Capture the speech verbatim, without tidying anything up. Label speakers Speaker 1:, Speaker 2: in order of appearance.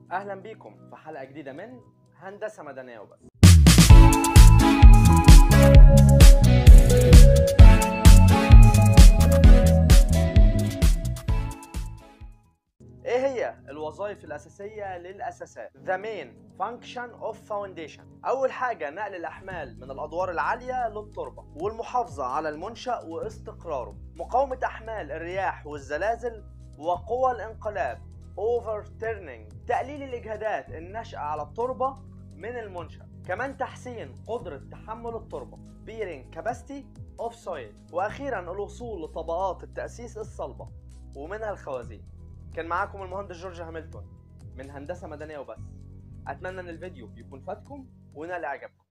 Speaker 1: اهلا بيكم في حلقه جديده من هندسه مدنيه وبس. ايه هي الوظائف الاساسيه للاساسات؟ The main function of foundation. اول حاجه نقل الاحمال من الادوار العاليه للتربه، والمحافظه على المنشا واستقراره، مقاومه احمال الرياح والزلازل وقوى الانقلاب overturning، تقليل الاجهادات الناشئه على التربه من المنشا، كمان تحسين قدره تحمل التربه bearing capacity of soil، واخيرا الوصول لطبقات التاسيس الصلبه ومنها الخوازيق. كان معاكم المهندس جورج هاملتون من هندسة مدنية وبس. أتمنى أن الفيديو يكون فاتكم ونال إعجابكم.